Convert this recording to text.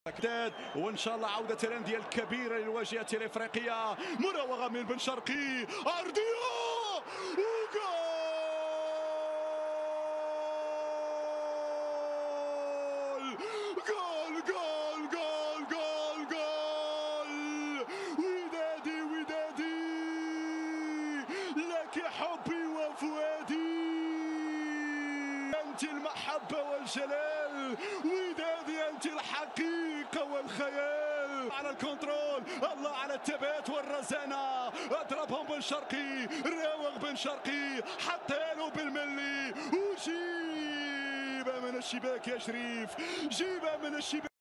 وان شاء الله عوده الانديه الكبيره للواجهه الافريقيه. مراوغه من بن شرقي، ارضيه وجول! جول جول جول جول جول! ودادي ودادي لك حبي وفؤادي، انت المحبه والجلال، ودادي انت الحقيقه والخيال. على الكنترول، الله على الثبات والرزانه، اضربهم بن شرقي، راوغ بن شرقي، حتى له بالملي، وجيبه من الشباك يا شريف، جيبه من الشباك.